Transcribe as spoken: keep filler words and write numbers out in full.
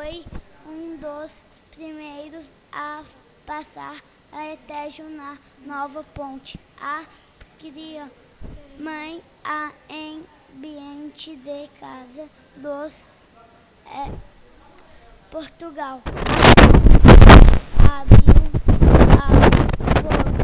foi um dos primeiros a passar a Etejo na nova ponte. A cria mãe a ambiente de casa dos é, Portugal. Abriu a boca